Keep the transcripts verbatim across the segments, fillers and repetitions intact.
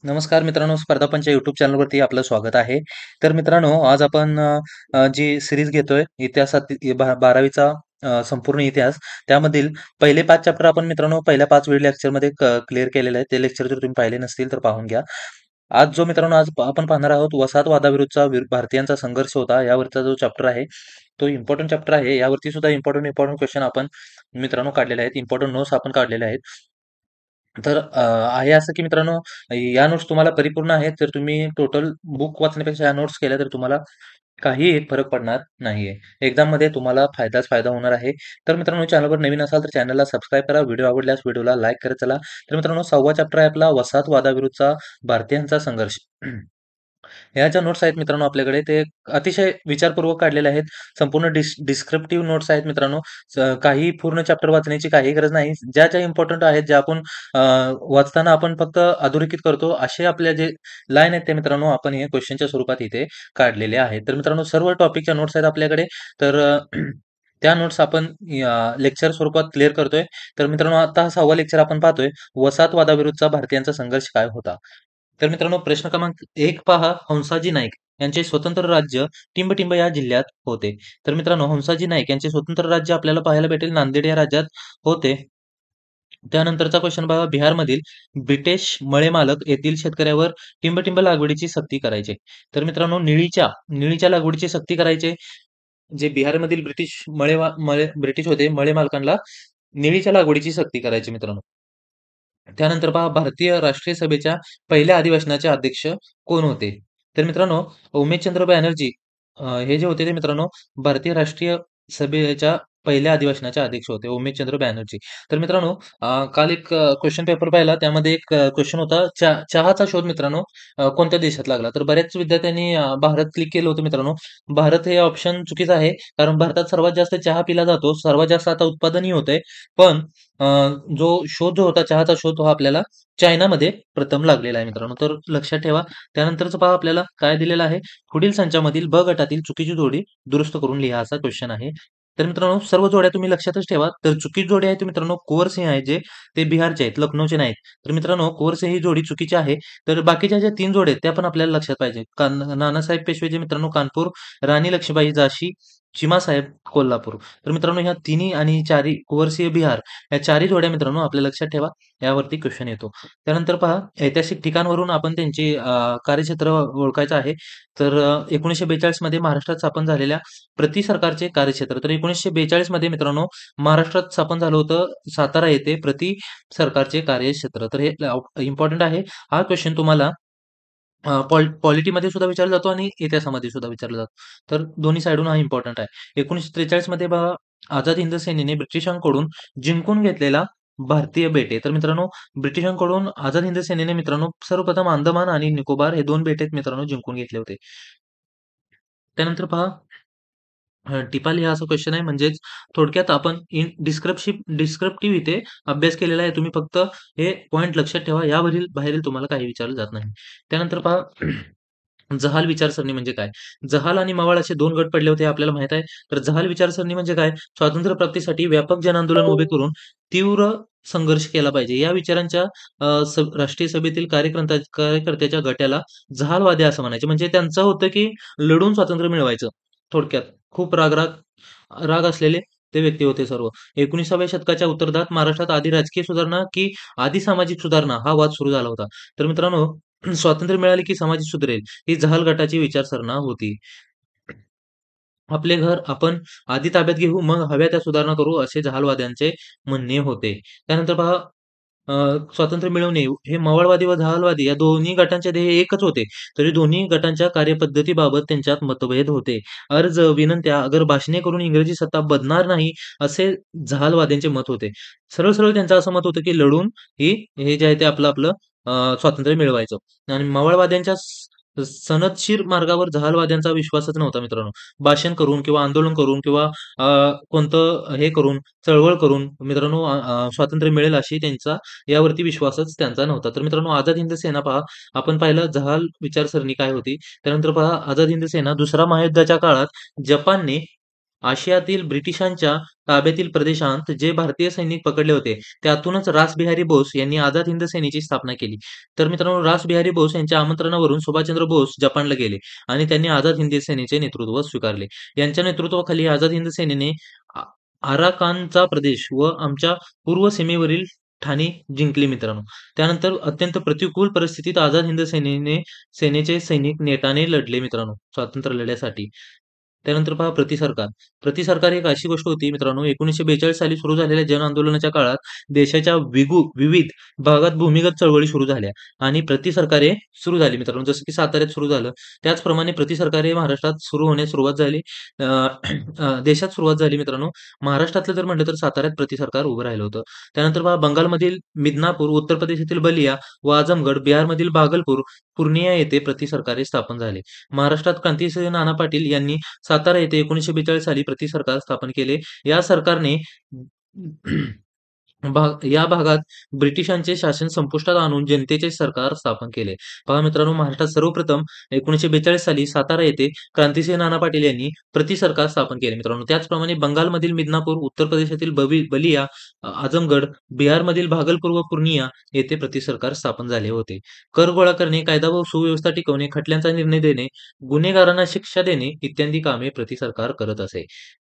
नमस्कार मित्रांनो, स्पर्धा पंच यूट्यूब चॅनलवरती आपलं स्वागत आहे. तर मित्रांनो, आज आपण अ, अ, जी सीरीज घेतोय इतिहासात बा बारावीचा अ, संपूर्ण इतिहास, त्यामधील पहिले पाच चॅप्टर आपण मित्रांनो पहिल्या पाच व्हिडिओ लेक्चरमध्ये क क्लिअर केलेले आहेत. ते लेक्चर जर तुम्ही पाहिले नसतील तर पाहून घ्या. आज जो मित्रांनो आज प- आपण पाहणार आहोत वसाहत वादाविरुद्धचा विर भारतीयांचा संघर्ष होता, यावरचा जो चॅप्टर आहे, तो इम्पोर्टंट चॅप्टर आहे. यावरती सुद्धा इम्पोर्टंट इम्पोर्टंट क्वेश्चन आपण मित्रांनो काढलेले आहेत. इम्पोर्टंट नोट्स आपण काढलेले आहेत. तर अ, आहे असं की मित्रांनो, या नोट्स तुम्हाला परिपूर्ण आहेत. तर तुम्ही टोटल बुक वाचण्यापेक्षा या नोट्स केल्या तर तुम्हाला काही एक फरक पडणार नाहीये. एक्झाममध्ये तुम्हाला फायदाच फायदा होणार आहे. तर मित्रांनो, चॅनलवर नवीन असाल तर चॅनलला सबस्क्राईब करा. व्हिडिओ आवडल्यास व्हिडिओला लाईक करत चला. तर मित्रांनो, सहावा चॅप्टर आहे आपला वसाहत वादाविरुद्धचा भारतीयांचा संघर्ष. ह्या ज्या नोट्स आहेत मित्रांनो आपल्याकडे, ते अतिशय विचारपूर्वक काढलेले आहेत. संपूर्ण डिस डिस्क्रिप्टिव्ह नोट्स आहेत मित्रांनो. स काही पूर्ण चॅप्टर वाचण्याची काही गरज नाही. ज्या ज्या इम्पोर्टंट आहेत, ज्या आपण अ, वाचताना आपण फक्त अधोरेखित करतो, असे आपल्या जे लाईन आहेत ते मित्रांनो आपण हे क्वेश्चनच्या स्वरूपात इथे काढलेले आहेत. तर मित्रांनो, सर्व टॉपिकच्या नोट्स आहेत आपल्याकडे. तर अ, त्या नोट्स आपण लेक्चर स्वरूपात क्लिअर करतोय. तर मित्रांनो, आता हा सहावा लेक्चर आपण पाहतोय, वसाहतवादाविरुद्धचा भारतीयांचा संघर्ष काय होता. तर मित्रांनो, प्रश्न क्रमांक एक पहा, हंसाजी नाईक यांचे स्वतंत्र राज्य टिंबटिंब या जिल्ह्यात होते. तर मित्रांनो, हंसाजी नाईक यांचे स्वतंत्र राज्य आपल्याला पाहायला भेटेल नांदेड या राज्यात होते. त्यानंतरचा क्वेश्चन बघा, बिहारमधील ब्रिटिश मळेमालक येथील शेतकऱ्यावर टिंबटिंब लागवडीची सक्ती करायचे. तर मित्रांनो, निळीच्या निळीच्या लागवडीची सक्ती करायचे. जे बिहारमधील ब्रिटिश मळे मळे ब्रिटिश होते, मळे मालकांना निळीच्या लागवडीची सक्ती करायची मित्रांनो. त्यानंतर पहा, भारतीय राष्ट्रीय सभेच्या पहिल्या अधिवेशनाचे अध्यक्ष कोण होते? तर मित्रांनो, उमेशचंद्र बॅनर्जी अ, हे जे होते ते मित्रांनो भारतीय राष्ट्रीय सभेच्या पहिल्या अधिवेशनाचे अध्यक्ष होते, उमेशचंद्र बॅनर्जी. तर मित्रांनो, अ, काल एक क्वेश्चन पेपर पाहिला, त्यामध्ये एक क्वेश्चन होता, चा चहाचा शोध मित्रांनो अ, कोणत्या देशात लागला? तर बऱ्याच विद्यार्थ्यांनी अ, भारत क्लिक केलं होतं मित्रांनो. भारत हे ऑप्शन चुकीचं आहे, कारण भारतात सर्वात जास्त चहा पिला जातो, सर्वात जास्त आता उत्पादनही होतंय. पण अ, जो शोध जो होता चहाचा शोध, तो हा आपल्याला चायनामध्ये प्रथम लागलेला आहे मित्रांनो. तर लक्षात ठेवा. त्यानंतरचं पहा आपल्याला काय दिलेलं आहे. पुढील संचामधील ब गटातील चुकीची जोडी दुरुस्त करून लिहा, असा क्वेश्चन आहे. तर मित्रांनो, सर्व जोड्या तुम्ही लक्षातच ठेवा. तर चुकीची जोडी आहे ते मित्रांनो कुंवर सिंह आहे, जे ते बिहारचे आहेत, लखनौचे नाहीत. तर मित्रांनो, कुंवर सिंह ही जोडी चुकीची आहे. तर बाकीच्या ज्या तीन जोड्या आहेत त्या पण आपल्याला लक्षात पाहिजे. कान नानासाहेब पेशवे जे मित्रांनो कानपूर, राणी लक्ष्मीबाई झाशी, चिमासाहेब कोल्हापूर. तर मित्रांनो, ह्या तिन्ही आणि चारी कुंवरसिंह बिहार, या चारही जोड्या मित्रांनो आपल्या लक्षात ठेवा. यावरती क्वेश्चन येतो. त्यानंतर पहा, ऐतिहासिक ठिकाणावरून आपण त्यांचे अ, कार्यक्षेत्र ओळखायचं आहे. तर अ, एकोणीसशे बेचाळीस मध्ये महाराष्ट्रात स्थापन झालेल्या प्रति सरकारचे कार्यक्षेत्र. तर एकोणीसशे बेचाळीस मध्ये मित्रांनो महाराष्ट्रात स्थापन झालं होतं सातारा येथे प्रति सरकारचे कार्यक्षेत्र. तर हे इम्पॉर्टंट आहे. हा क्वेश्चन तुम्हाला अ, पॉल पॉलिटीमध्ये सुद्धा विचारला जातो आणि इतिहासामध्ये सुद्धा विचारला जातो. तर दोन्ही साइडून हा इम्पॉर्टंट आहे. एकोणीसशे त्रेचाळीस मध्ये बघा, आझाद हिंद सेनेने ब्रिटिशांकडून जिंकून घेतलेला भारतीय बेटे. तर मित्रांनो, ब्रिटिशांकडून आझाद हिंद सेनेने मित्रांनो सर्वप्रथम अंदमान आणि निकोबार हे दोन बेटे मित्रांनो जिंकून घेतले होते. त्यानंतर पहा, अ, टिपा लिहा असा क्वेश्चन आहे. म्हणजेच थोडक्यात आपण इन डिस्क्रिप्शिप डिस्क्रिप्टिव्ह इथे अभ्यास केलेला आहे. तुम्ही फक्त हे पॉइंट लक्षात ठेवा. यावरील बाहेरील तुम्हाला काही विचारलं जात नाही. त्यानंतर पहा, जहाल विचारसरणी म्हणजे काय? जहाल आणि मवाळ असे दोन गट पडले होते हे आपल्याला माहीत आहे. तर जहाल विचारसरणी म्हणजे काय? स्वातंत्र्य प्राप्तीसाठी व्यापक जनआंदोलन उभे करून तीव्र संघर्ष केला पाहिजे. या विचारांच्या अ, स राष्ट्रीय सभेतील कार्यकर्त्या कार्यकर्त्याच्या गटाला जहालवादी असं म्हणायचे. म्हणजे त्यांचं होतं की लढून स्वातंत्र्य मिळवायचं. थोडक्यात खूप राग-राग राग असलेले ते व्यक्ती होते सर्व. एकोणिसाव्या शतकाच्या उत्तरार्धात महाराष्ट्रात आधी राजकीय सुधारणा की आधी सामाजिक सुधारणा हा वाद सुरू झाला होता. तर मित्रांनो, स्वातंत्र्य मिळाले की समाज सुधरेल, ही जहाल गटाची विचारसरणा होती. आपले घर आपण आधी ताब्यात घेऊ, मग हव्या त्या सुधारणा करू, असे जहालवाद्यांचे म्हणणे होते. त्यानंतर पहा, अ, स्वातंत्र्य मिळवणे हे मवाळवादी व जहालवादी या दोन्ही गटांचे ध्येय एकच होते. तरी दोन्ही गटांच्या कार्यपद्धतीबाबत त्यांच्यात मतभेद होते. अर्ज, विनंत्या, अगर भाषणे करून इंग्रजी सत्ता बदणार नाही, असे जहालवाद्यांचे मत होते. सरळ-सरळ त्यांचं असं मत होतं, की लढून ही हे जे आहे ते आपलं-आपलं अ, स्वातंत्र्य मिळवायचं. आणि मवाळवाद्यांच्या स सनदशीर मार्गावर जहालवाद्यांचा विश्वासच नव्हता मित्रांनो. भाषण करून किंवा आंदोलन करून किंवा अ, कोणतं हे करून, चळवळ करून मित्रांनो अ, अ, स्वातंत्र्य मिळेल अशी त्यांचा यावरती विश्वासच त्यांचा नव्हता. तर मित्रांनो, आझाद हिंद सेना पहा, आपण पाहिलं जहाल विचारसरणी काय होती. त्यानंतर पहा, आझाद हिंद सेना दुसऱ्या महायुद्धाच्या काळात जपानने आशियातील ब्रिटिशांच्या ताब्यातील प्रदेशांत जे भारतीय सैनिक पकडले होते, त्यातूनच रासबिहारी बोस यांनी आझाद हिंद सेनेची स्थापना केली. तर मित्रांनो, रासबिहारी बोस यांच्या आमंत्रणावरून सुभाषचंद्र बोस जपानला गेले आणि त्यांनी आझाद हिंद सेनेचे नेतृत्व स्वीकारले. यांच्या नेतृत्वाखाली आझाद हिंद सेनेने आ आराकानचा प्रदेश व आमच्या पूर्व सीमेवरील ठाणी जिंकली मित्रांनो. त्यानंतर अत्यंत प्रतिकूल परिस्थितीत आझाद हिंद सेनेने सेनेचे सैनिक नेटाने लढले मित्रांनो, स्वातंत्र्य लढ्यासाठी. त्यानंतर पहा प्रतिसरकार. प्रतिसरकार एक अशी गोष्ट होती मित्रांनो, एकोणीसशे बेचाळीस साली सुरू झालेल्या जनआंदोलनाच्या काळात देशाच्या विगु विविध भागात भूमिगत चळवळी सुरू झाल्या आणि प्रतिसरकारे सुरू झाली मित्रांनो. जसं की साताऱ्यात सुरू झालं, त्याचप्रमाणे प्रतिसरकारे महाराष्ट्रात सुरू होण्यास सुरुवात झाली. अ, अ, देशात सुरुवात झाली मित्रांनो. महाराष्ट्रातलं जर म्हटलं तर साताऱ्यात प्रतिसरकार उभं राहिलं होतं. त्यानंतर पहा बंगालमधील मिदनापूर, उत्तर प्रदेशातील बलिया व आझमगड, बिहारमधील भागलपूर, पूर्णिया येथे प्रतिसरकारे स्थापन झाले. महाराष्ट्रात क्रांतिसिंह नाना पाटील यांनी सातारा येथे एकोणीसशे बेचाळीस साली प्रतिसरकार स्थापन केले. या सरकारने भाग या भागात ब्रिटिशांचे शासन संपुष्टात आणून जनतेचे सरकार स्थापन केले. पहा मित्रांनो, महाराष्ट्रात सर्वप्रथम एकोणीसशे बेचाळीस साली सातारा येथे क्रांतिसिंह नाना पाटील यांनी प्रतिसरकार स्थापन केले मित्रांनो. त्याचप्रमाणे बंगालमधील मिदनापूर, उत्तर प्रदेशातील बबी बलिया, अ, आझमगड, बिहारमधील भागलपूर व पूर्णिया येथे प्रतिसरकार स्थापन झाले होते. कर गोळा करणे, कायदा व सुव्यवस्था टिकवणे, खटल्यांचा निर्णय देणे, गुन्हेगारांना शिक्षा देणे इत्यादी कामे प्रतिसरकार करत असे.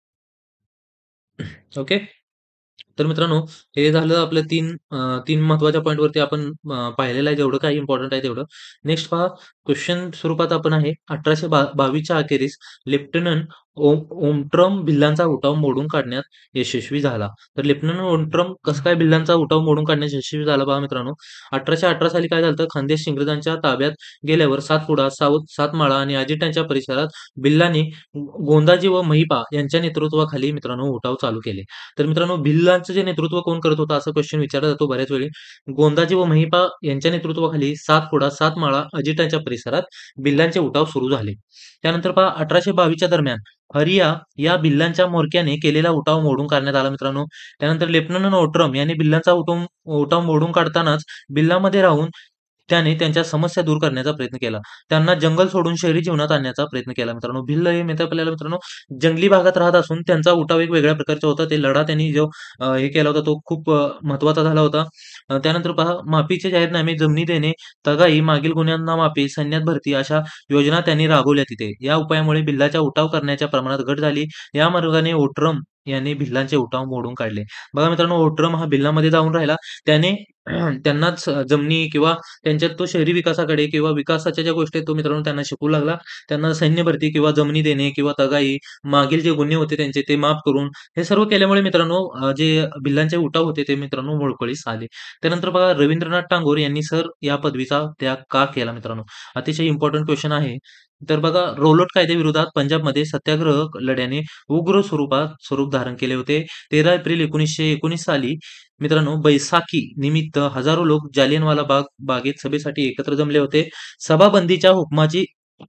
ओके. तर मित्रांनो, हे झालं आपलं तीन अ, तीन महत्त्वाच्या पॉइंटवरती आपण अ, पाहिलेलं आहे, जेवढं काही इम्पोर्टंट आहे तेवढं. नेक्स्ट पहा, क्वेश्चन स्वरूपात आपण आहे अठराशे बा बावीसच्या अखेरीस लेफ्टनंट ओम ओमट्रम भिल्लांचा उठाव मोडून काढण्यात यशस्वी झाला. तर लेफ्टनंट ओमट्रम कसं काय भिल्लांचा उठाव मोडून काढण्यात यशस्वी झाला पहा मित्रांनो. अठराशे अठरा साली काय झालं, खानदेश इंग्रजांच्या ताब्यात गेल्यावर सातपुडा, साऊथ सातमाळा आणि अजिंठ्याच्या परिसरात भिल्लांनी गोंदाजी व महिपा यांच्या नेतृत्वाखाली मित्रांनो उठाव चालू केले. तर मित्रांनो, भिल्लांचं जे नेतृत्व कोण करत होतं असा क्वेश्चन विचारला जातो बऱ्याच वेळी. गोंदाजी व महिपा यांच्या नेतृत्वाखाली सातपुडा, सातमाळा, अजिंठ्याच्या परिसरात भिल्लांचे उठाव सुरू झाले. त्यानंतर पहा अठराशे बावीसच्या दरम्यान हरिया या भिल्लांच्या म्होरक्याने केलेला उठाव मोडून काढण्यात आला मित्रांनो. त्यानंतर लेफ्टनंट ओट्रम यांनी भिल्लांचा उठाव उठाव मोडून काढतानाच भिल्लामध्ये राहून त्याने त्यांच्या समस्या दूर करण्याचा प्रयत्न केला. त्यांना जंगल सोडून शहरी जीवनात आणण्याचा प्रयत्न केला मित्रांनो. भिल्ल हे माहिती आहे आपल्याला मित्रांनो, जंगली भागात राहत असून त्यांचा उठाव एक वेगळ्या प्रकारचा होता. ते लढा त्यांनी जो अ, हे केला होता तो खूप अ, महत्त्वाचा झाला होता. अ, त्यानंतर पहा माफीचे जाहीरनामे, जमिनी देणे, तगाई, मागील गुन्ह्यांना माफी, सैन्यात भरती अशा योजना त्यांनी राबवल्या तिथे. या उपायामुळे भिल्लाच्या उठाव करण्याच्या प्रमाणात घट झाली. या मार्गाने ओट्रम यांनी भिल्लांचे उठाव मोडून काढले. बघा मित्रांनो, ओट्रम हा भिल्लामध्ये जाऊन राहिला. त्याने त्यांनाच जमिनी किंवा त्यांच्यात तो शहरी विकासाकडे किंवा विकासाच्या ज्या गोष्टी आहेत तो मित्रांनो त्यांना शिकवू लागला. त्यांना सैन्य भरती किंवा जमिनी देणे किंवा तगाई, मागील जे गुन्हे होते त्यांचे ते माफ करून हे सर्व केल्यामुळे मित्रांनो अ, जे भिल्लांचे उठाव होते ते मित्रांनो मोडकळीस आले. त्यानंतर बघा रवींद्रनाथ टागोर यांनी सर या पदवीचा त्याग का केला मित्रांनो? अतिशय इम्पोर्टंट क्वेश्चन आहे. तर बघा रौलट कायद्याविरोधात पंजाबमध्ये सत्याग्रह लढ्याने उग्र स्वरूपात स्वरूप धारण केले होते. तेरा एप्रिल एकोणीसशे एकोणीस साली मित्रांनो बैसाखी निमित्त हजारो लोक जालियनवाला बाग बागेत सभेसाठी एकत्र जमले होते. सभाबंदीच्या हुकमाची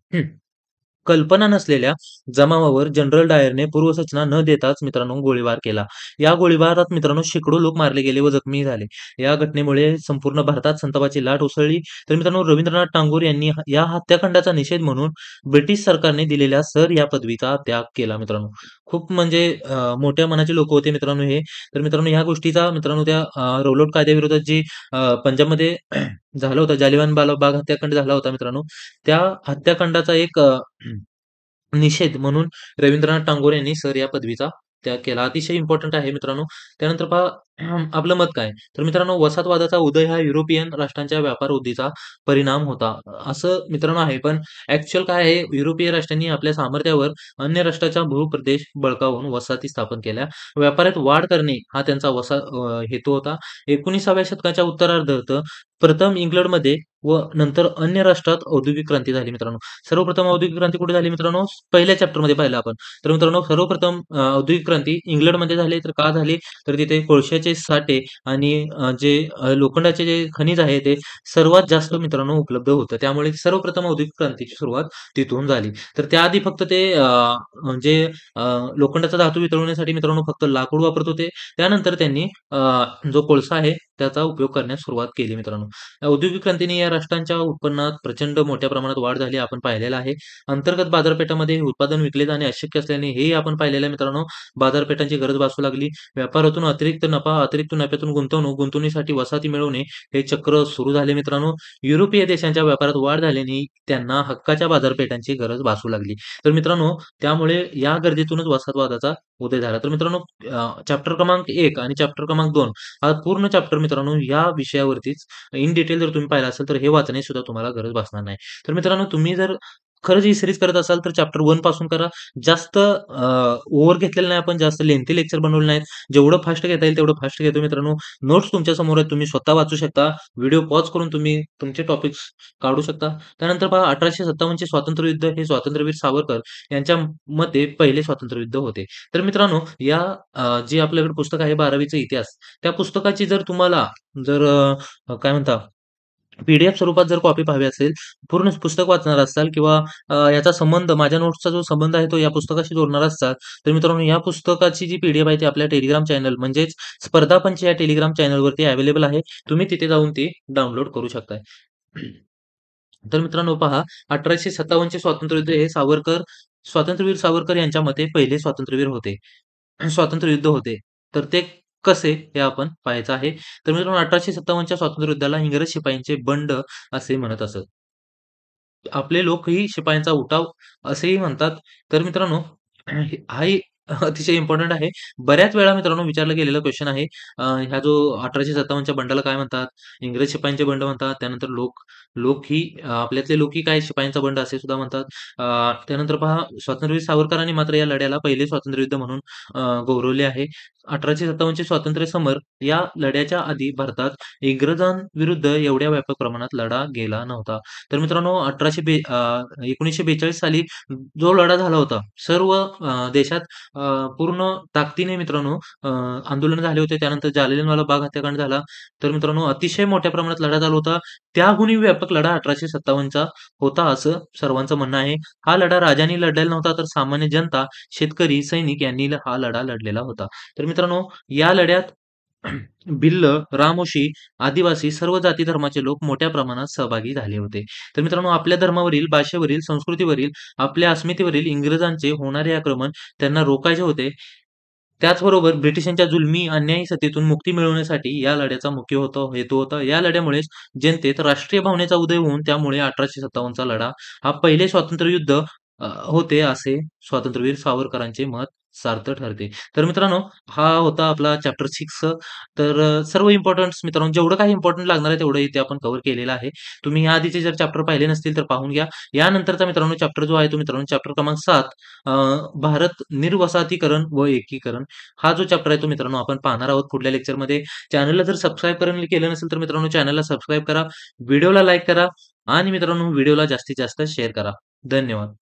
कल्पना नसलेल्या जमावावर जनरल डायरने पूर्वसूचना न देताच मित्रांनो गोळीबार केला. या गोळीबारात मित्रांनो शेकडो लोक मारले गेले व जखमी झाले. या घटनेमुळे संपूर्ण भारतात संतापाची लाट उसळली. तर मित्रांनो रवींद्रनाथ टागोर यांनी ह- या हत्याकांडाचा निषेध म्हणून ब्रिटिश सरकारने दिलेल्या सर या पदवीचा त्याग केला मित्रांनो. खूप म्हणजे अ, मोठ्या मनाचे लोक होते मित्रांनो हे. तर मित्रांनो ह्या गोष्टीचा मित्रांनो त्या अ, रौलट कायद्याविरोधात जी अ, पंजाबमध्ये झालं होतं, जालियनवाला बाला बाग हत्याकांड झाला होता मित्रांनो. त्या हत्याकांडाचा एक अ, निषेध म्हणून रवींद्रनाथ टागोर यांनी सर या पदवीचा त्याग केला. अतिशय इम्पोर्टंट आहे मित्रांनो. त्यानंतर पहा आपलं मत काय? तर मित्रांनो वसाहतवादाचा उदय हा युरोपियन राष्ट्रांच्या व्यापार वृद्धीचा परिणाम होता. असं मित्रांनो आहे. पण ॲक्चुअल काय आहे, युरोपीय राष्ट्रांनी आपल्या सामर्थ्यावर अन्य राष्ट्राचा भूप्रदेश बळकावून वसाहती स्थापन केल्या. व्यापारात वाढ करणे हा त्यांचा वसा अ, हेतू होता. एकोणिसाव्या शतकाच्या उत्तरार्धात प्रथम इंग्लंडमध्ये व नंतर अन्य राष्ट्रात औद्योगिक क्रांती झाली मित्रांनो. सर्वप्रथम औद्योगिक क्रांती कुठे झाली मित्रांनो? पहिल्या चॅप्टरमध्ये पाहिलं आपण. तर मित्रांनो सर्वप्रथम अ, औद्योगिक क्रांती इंग्लंडमध्ये झाली. तर का झाली? तर तिथे कोळशाचे सोन्याचे साठे आणि अ, जे अ, लोखंडाचे जे खनिज आहे ते सर्वात जास्त मित्रांनो उपलब्ध होतं. त्यामुळे सर्वप्रथम औद्योगिक क्रांतीची सुरुवात तिथून झाली. तर त्याआधी फक्त ते अ, जे अ, लोखंडाचा धातू वितळवण्यासाठी मित्रांनो फक्त लाकूड वापरत होते. त्यानंतर त्यांनी अ, जो कोळसा आहे त्याचा उपयोग करण्यास सुरुवात केली मित्रांनो. औद्योगिक क्रांतीने या राष्ट्रांच्या उत्पन्नात प्रचंड मोठ्या प्रमाणात वाढ झाली आपण पाहिलेलं आहे. अंतर्गत बाजारपेठामध्ये हे उत्पादन विकले जाणे अशक्य असल्याने हेही आपण पाहिलेलं आहे मित्रांनो. बाजारपेठांची गरज भासू लागली. व्यापारातून अतिरिक्त नफा, अतिरिक्त नफ्यातून गुंतवणूक, गुंतवणुकीसाठी वसाहती मिळवणे हे चक्र सुरू झाले मित्रांनो. युरोपीय देशांच्या व्यापारात वाढ झाल्याने त्यांना हक्काच्या बाजारपेठांची गरज भासू लागली. तर मित्रांनो त्यामुळे या गरजेतूनच वसाहतवादाचा उदय झाला. तर मित्रांनो चॅप्टर क्रमांक एक आणि चॅप्टर क्रमांक दोन हा पूर्ण चॅप्टर मित्रांनो या विषयावरतीच इन डिटेल जर तुम्ही पाहिलं असेल तर हे वाचण्याची सुद्धा तुम्हाला गरज भासणार नाही. तर मित्रांनो तुम्ही जर खरंच ही सीरीज करत असाल तर चॅप्टर एक पासून करा. जास्त ओव्हर घेतलेलं नाही आपण, जास्त लेंथी लेक्चर बनवले नाहीत. जेवढं फास्ट घेता येईल तेवढं फास्ट घेतो मित्रांनो. नोट्स तुमच्या समोर आहेत. तुम्ही स्वतः वाचू शकता. व्हिडिओ पॉज करून तुम्ही तुमचे टॉपिक्स काढू शकता. त्यानंतर पहा अठराशे सत्तावन्न चे स्वातंत्र्ययुद्ध हे स्वातंत्र्यवीर सावरकर यांच्या मते पहिले स्वातंत्र्ययुद्ध होते. तर मित्रांनो या अ, जे आपल्याकडे पुस्तक आहे बारावीचा इतिहास, त्या पुस्तकाची जर तुम्हाला जर अ, काय म्हणता पी-डी-एफ स्वरूपात जर कॉपी पाहावी असेल, पूर्ण पुस्तक वाचणार असाल किंवा अ, याचा संबंध माझ्या नोट्सचा जो संबंध आहे तो या पुस्तकाशी जोडणार असाल, तर मित्रांनो या पुस्तकाची जी पी आहे ती आपल्या टेलिग्राम चॅनल म्हणजेच स्पर्धा पंच या टेलिग्राम चॅनलवरती अवेलेबल आहे. तुम्ही तिथे जाऊन ती डाउनलोड करू शकताय. तर मित्रांनो पहा अठराशे सत्तावन्न चे स्वातंत्र्ययुद्ध हे सावरकर स्वातंत्र्यवीर सावरकर यांच्या मते पहिले स्वातंत्र्यवीर होते. स्वातंत्र्ययुद्ध होते. तर ते कसे हे आपण पाहायचं आहे. तर मित्रांनो अठराशे सत्तावन्न च्या स्वातंत्र्ययुद्धाला इंग्रज शिपायांचे बंड असे म्हणत असत. आपले लोकही शिपायांचा उठाव असेही म्हणतात. तर मित्रांनो हाही अतिशय इम्पोर्टंट आहे. बऱ्याच वेळा मित्रांनो विचारला गेलेला क्वेशन आहे. अ, ह्या जो अठराशे सत्तावन्न च्या बंडाला काय म्हणतात? इंग्रज शिपायांचे बंड म्हणतात. त्यानंतर लोक लोक ही अ, आपल्यातले लोकही काय शिपायांचा बंड असे सुद्धा म्हणतात. अ, त्यानंतर पहा स्वातंत्र्यवीर सावरकरांनी मात्र या लढ्याला पहिले स्वातंत्र्ययुद्ध म्हणून अ, गौरवले आहे. अठराशे सत्तावन्न चे स्वातंत्र्य समर या लढ्याच्या आधी भारतात इंग्रजांविरुद्ध एवढ्या व्यापक प्रमाणात लढा गेला नव्हता. तर मित्रांनो अठराशे बे अ, एकोणीसशे बेचाळीस साली जो लढा झाला होता, सर्व अ, देशात अ, पूर्ण ताकदीने मित्रांनो अ, आंदोलन झाले होते. त्यानंतर जालियनवाला बाग हत्याकांड झाला. तर मित्रांनो अतिशय मोठ्या प्रमाणात लढा चालू होता. त्याहूनही व्यापक लढा अठराशे सत्तावन्न चा होता असं सर्वांचं म्हणणं आहे. हा लढा राजांनी लढलेला नव्हता, तर सामान्य जनता, शेतकरी, सैनिक यांनी ल- हा लढा लढलेला होता. तर मित्रांनो या लढ्यात भिल्ल, रामोशी, आदिवासी सर्व जाती धर्माचे लोक मोठ्या प्रमाणात सहभागी झाले होते. तर मित्रांनो आपल्या धर्मावरील, भाषेवरील, संस्कृतीवरील, आपल्या अस्मितेवरील इंग्रजांचे होणारे आक्रमण त्यांना रोखायचे होते. त्याचबरोबर ब्रिटिशांच्या जुलमी, अन्यायी सत्तेतून मुक्ती मिळवण्यासाठी या लढ्याचा मुख्य होता हेतू होता. या लढ्यामुळेच जनतेत राष्ट्रीय भावनेचा उदय होऊन त्यामुळे अठराशे सत्तावन्न चा लढा हा पहिले स्वातंत्र्ययुद्ध अ, होते असे स्वातंत्र्यवीर सावरकरांचे मत सार्थ ठरते. तर मित्रांनो हा होता आपला चॅप्टर छह. तर अ, सर्व इम्पोर्टंट्स मित्रांनो जेवढं काही इम्पोर्टंट लागणार आहे तेवढं इथे आपण कव्हर केलेलं आहे. तुम्ही या आधीचे जर चॅप्टर पाहिले नसतील तर पाहून घ्या. यानंतरचा मित्रांनो चॅप्टर जो आहे तो मित्रांनो चॅप्टर क्रमांक सात अ, भारत निर्वसाहतीकरण व एकीकरण हा जो चॅप्टर आहे तो मित्रांनो आपण पाहणार आहोत पुढल्या लेक्चरमध्ये. चॅनलला जर सबस्क्राईब करून केलं नसेल तर मित्रांनो चॅनलला सबस्क्राईब करा, व्हिडिओला लाईक करा आणि मित्रांनो व्हिडिओला जास्तीत जास्त शेअर करा. धन्यवाद.